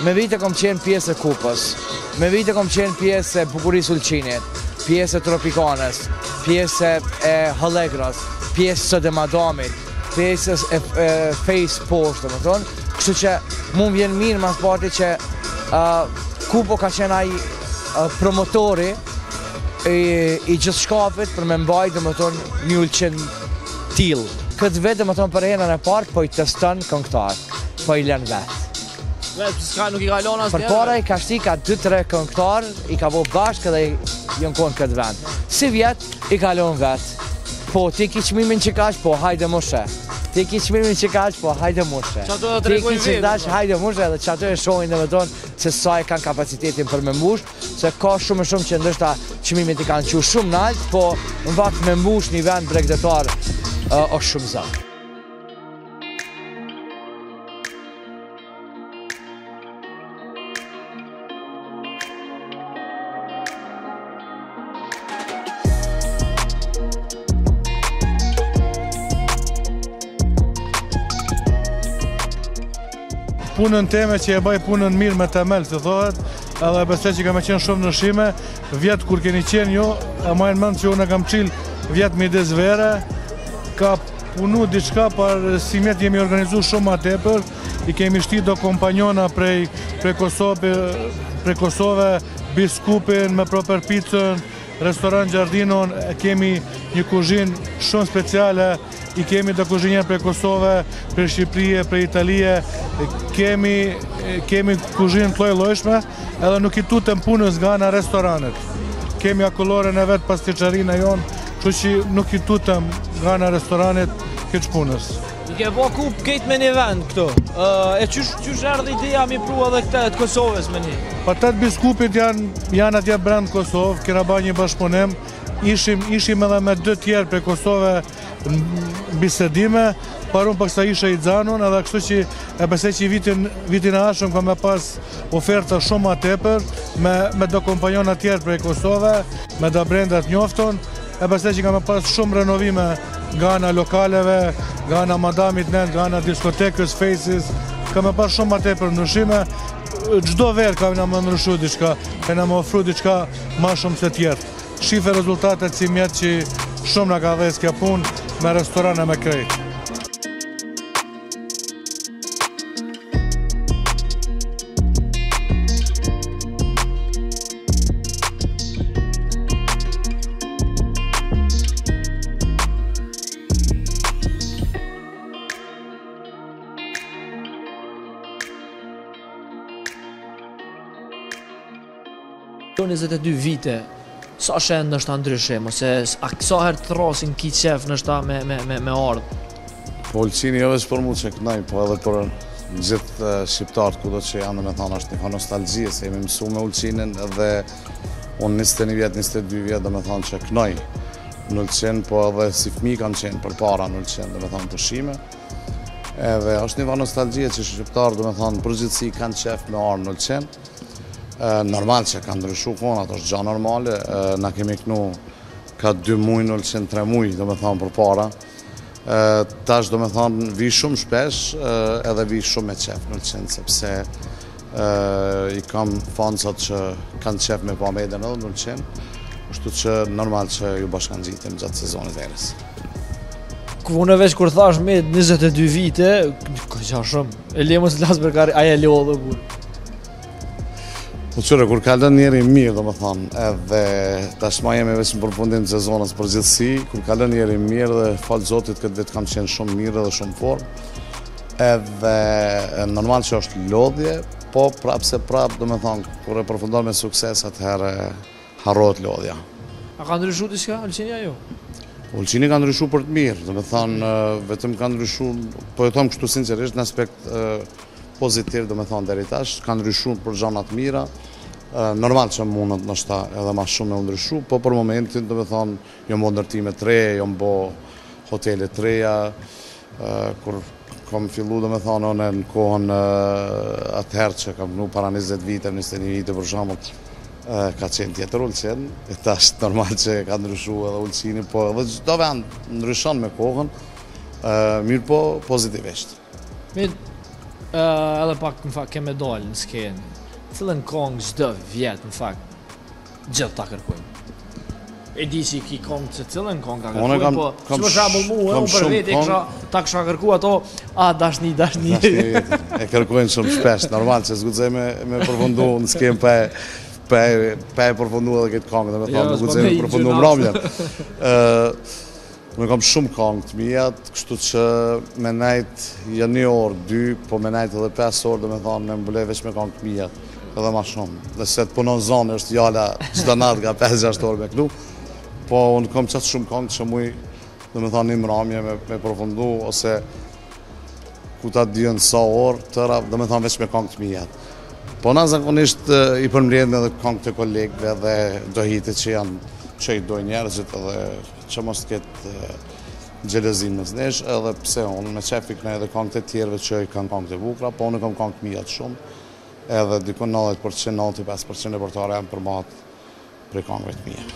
Me vite kom qenë pjesë e Kupës, me vite kom qenë pjesë e Bukurisë Ulqinit, pjesë e Tropikanes, pjesë e Hallegras, pjesë e Madamit, pjesë e Face Post, më thonë, kështu që mu vjen mirë mas pati që Kupo ka qenë ai promotori i gjithë shkapit për me mbajtë, dhe më thonë, një Ulqin t'il. Këtë vetë, dhe më thonë, për herën e parë, po i teston këngëtar, po i lën vetë. Nuk i ka lona për para i ka shti ka 2-3 këngëtar, i ka bo bashkë dhe jënë konë këtë vend. Si vjetë i ka lonë vetë. Po, ti ki qmimin që kash, po, hajde mushe. Ti ki qmimin që kash, po, hajde mushe. Ti ki që dash, hajde mushe, dhe që ato e shojnë dhe me tonë se sa e kanë kapacitetin për me mbush, se ka shumë që ndështë qmimit i kanë që shumë naltë, po në vakt me mbush një vend bregdetar është shumë zakë. Punën teme që e baj punën mirë me temel, si thohet, edhe besoj që kam qenë shumë nëshime, vjetë kur keni qenë jo, e majnë mëndë që unë kam qilë vjetë midis vere, ka punu diçka, par si mjetë jemi organizu shumë ma tepër, i kemi shti do kompanjona prej Kosove, Biskupin, me proper pizzën, restoran Gjardinon, kemi një kuzhin shumë speciale, i kemi do kuzhinjer prej Kosove, prej Shqipërije, prej Italije, kemi kuzhin të lojshme, edhe nuk i tutëm punës nga në restoranet. Kemi akullore në vetë pasticharina jonë, që që nuk i tutëm nga në restoranet këtë punës. I ke po Kup kejt me një vend këto, e qysh erdhe ideja mi pru edhe këte të Kosovës me një? Pa të Biskupit janë atje brend Kosovë, kira ba një bashkëpunim, ishim edhe me 2 tjerë për Kosove në bisedime, parun për kësa ishe i Zanon, edhe kështu që e besej që vitin e ashëm ka me pas oferta shumë ma tepër, me do kompanjona tjerë për Kosove, me do brendat njofton, e besej që ka me pas shumë renovime nga nga lokaleve, nga nga Madamit Net, nga nga diskotekës, Faces, ka me pas shumë ma tepër ndryshime, gjdo verë ka me ndryshu diçka, ka me ofru diçka ma shumë se tjerë. Shife rezultatet si mjetë që shumë nga ka dhes kja punë me restorane me krejtë. Do 22 vite, sa shenë nështë ndryshim, ose sa herë të thrasin ki qef nështë me ardhë? Po Ulqini jo veç për mu që kënaj, po edhe për gjithë shqiptarët kudo që janë me thanë është një fa nostalgjie, se jemi mësu me Ulqinin edhe unë 21 vjetë, 22 vjetë dhe me thanë që kënaj në Ulqin, po edhe si fmi kanë qenë për para në Ulqin dhe me thanë pushime. Edhe është një fa nostalgjie që shqiptarët dhe me thanë përgjithësi kanë qef me arë në Ulqin. Normal që ka ndryshu kona, ato është gja normale, na kemi kënu ka 2 muj në Ulqin, 3 muj, do me thonë për para. Tash do me thonë vi shumë shpesh edhe vi shumë me qef në Ulqin, sepse i kam fansat që kanë qef me pa meden edhe në Ulqin, kështu që normal që ju bashkan gjitim gjatë sezonit erës. Unë veç kur thash me 22 vite, ka qa shumë, e le mos lasë për aja le o dhe burë. Po qëre, kur kalën njeri mirë, do me thonë, edhe tashma jemi veç në përfundim të sezonës për gjithësi, kur kalën njeri mirë dhe falë Zotit këtë vetë kam qenë shumë mirë dhe shumë formë, edhe normal që është lodhje, po prapë se prapë, do me thonë, kur e përfundon me sukses, atëherë harrohet lodhja. A ka ndryshu diska, Ulqini jo? Ulqini ka ndryshu për të mirë, do me thonë, vetëm ka ndryshu, po e thomë kështu sincerisht në aspekt pozitiv, do me thonë, deri tash, ka ndryshu për gjanat mira, normal që mundët nështë edhe ma shumë me ndryshu, po për momentin, do me thonë, jom bo ndërtime të reja, jom bo hotelet të reja, kur kom fillu, do me thonë, në kohën atëherë që kam gnu para 20 vite, 21 vite për shamët, ka qenë tjetër Ulqin, e tash normal që ka ndryshu edhe Ulqini, po edhe çdo vend ndryshon me kohën, mirë po pozitivisht. Edhe pak në fakt keme dalë në skenë. Cilën kongë çdo vjet në fakt gjithë ta kërkojmë. E di si ki kongë që cilën kongë ta kërkojmë, po që për shembull unë për vetë ta kisha kërku ato, dashni. E kërkojnë shumë shpesh, normal që s'guxej me përfundu në skenë pa e përfundu edhe këtë kongë, dhe me thonë, nuk guxej me përfundu mramjen. Unë kam shumë kongë të mijat, kështu që me najt janë 1 orë, 2, po me najt edhe 5 orë, dhe me thonë, me mbulej veç me kongë të mijat, edhe ma shumë. Dhe se të punon zonë është jala çdo natë nga 5-6 orë me këtu, po unë kam qatë shumë kongë që muj, dhe me thonë, një mramje me përfundu, ose ku ta diën sa orë, tëra, dhe me thonë veç me kongë të mijat. Po na zakonisht i përmrjedhin edhe kongë të kolegëve dhe dohitit që janë që i dojnë njerëzit edhe që mos të ketë gjelezim mes nesh, edhe pse unë me qef i kënej edhe kongë të tjerëve që i kanë kongë të bukra, po unë kam kongë të mijat shumë, edhe dikon 90%, 95% e portare janë përmat prej kongëve të mija.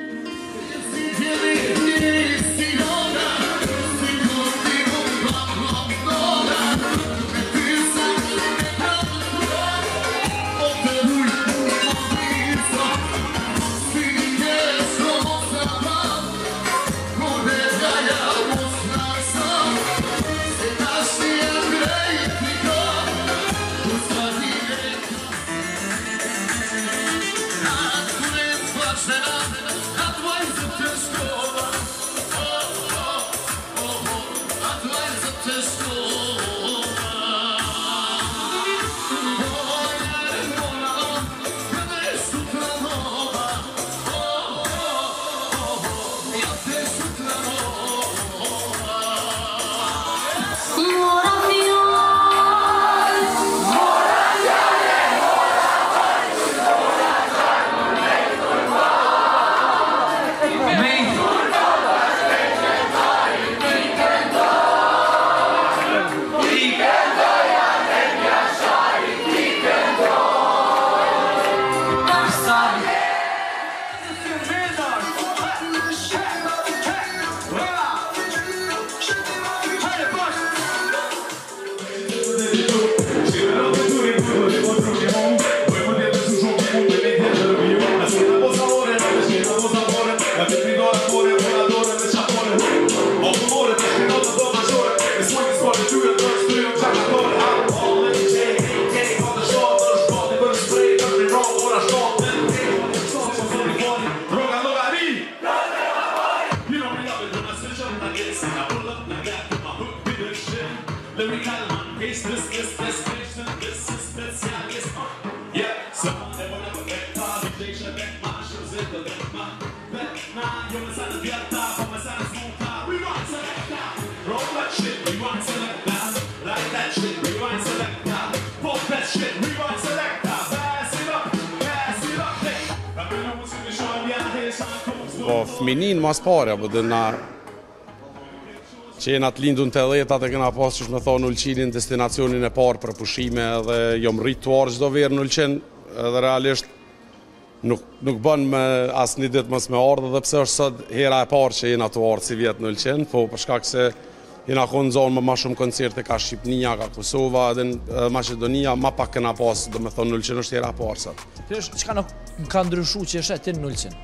Po fminin mas pare, apo dhe na që jena të lindun të edhetat e këna pas që shme thonë Ulqinin destinacionin e parë për pushime dhe jom rrituar gjdo verë në Ulqin edhe realisht nuk bën me asë një ditë mës me ardhë dhe pse është sot hera e parë që jena të ardhë si vjetë në Ulqin, po përshkak se jena konë zonë më shumë koncerte ka Shqipnia, ka Kosova edhe Macedonia, ma pak këna pas dhe me thonë në Ulqin është hera e parë sot. Qëka nuk ka ndryshu që është e ti në Ulqin?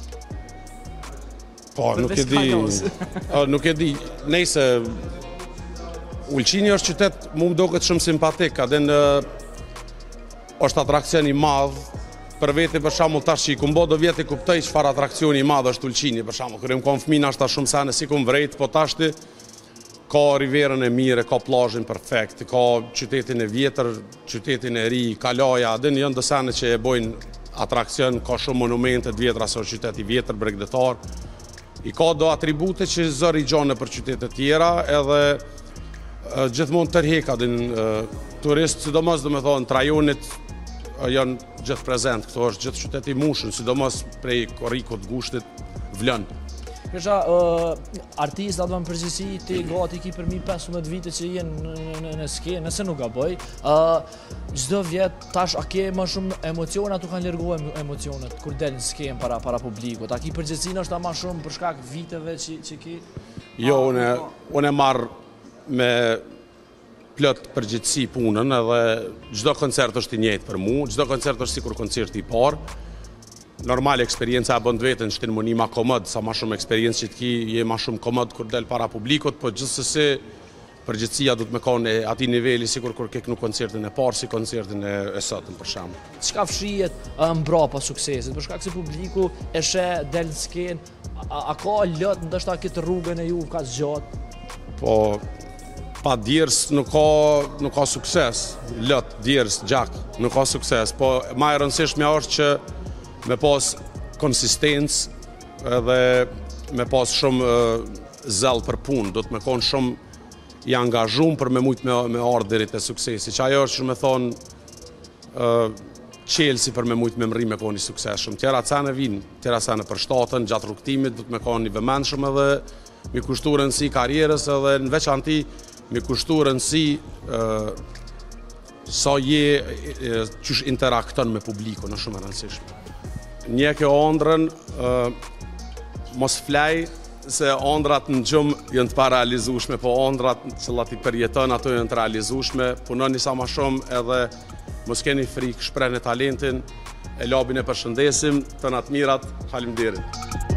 Po, nuk e di, nejse, Ulqini është qytet mu do këtë shumë simpatik, adin është atrakcion i madh, për veti për shamull tash që i kumbo do vjeti kuptoj çfarë atrakcioni i madh është Ulqini, për shamull, kërëm kom fmina është ta shumë sene si kum vrejt, po tashti ka riverën e mire, ka plazhin perfekt, ka qytetin e vjetër, qytetin e ri, kalaja, adin janë dësene që e bojnë atrakcion, ka shumë monumente të vjetra, se është qytet i vjetër, bregdetar, i ka do atribute që zëri gjonë për qytetet tjera, edhe gjithmonë tërheka din turistë, sidomos dhe me thonë, trajonit janë gjithë prezent, këto është gjithë qyteti mushën, sidomos prej korikut, gushtit, vlën. Kësha, artist atë më përgjithsi ti gati ki për 15 vite që jenë në skenë, nëse nuk gaboj, çdo vjet tash a ke më shumë emocione, atu kanë lërgohem emocionet kur del në skenë para publikut, a ki përgjithsin është ta më shumë për shkak viteve që ki? Jo, unë e marrë me plot përgjithësi punën edhe çdo koncert është i njëjtë për mua, çdo koncert është sikur koncerti i parë. Normal, eksperienca e bën vetën që të më një ma komod, sa ma shumë eksperiencë që të ki, je ma shumë komod kur del para publikut, po gjithsesi përgjithësia du të me konë ati niveli sikur kur kek nuk koncertin e parë, si koncertin e sotën për shembull. Çka fshihet mbrapa suksesit? Për shkak se publiku e sheh del në skenë, a ka lot ndoshta këtë rrugën e ju ka zgjat? Po pa djers nuk ka sukses, lot djers gjak nuk ka sukses, po ma e rëndësishmja është që me pas konsistencë edhe me pas shumë zell për punë, do të me konë shumë i angazhum për me mujtë me ardhë deri te suksesi, që ajo është që me thonë qelsi për me mujtë me mri me konë i sukses shumë. Tjera cene vinë, tjera cene për shtatën, gjatë rrugtimit, do të me konë i vëmendshëm edhe mi kushtu rëndësi karierës edhe në veçanti mi kushtu rëndësi sa je qysh interakton me publiku në shumë rëndësishme. Një kjo ondrën, mos flaj se ondrat në gjumë jënë të parealizushme, po ondrat që la ti përjeton ato jënë të realizushme, punoni sa ma shumë edhe mos keni frikë, shprehni talentin, e labin e përshëndesim, të natë mirat, faleminderit.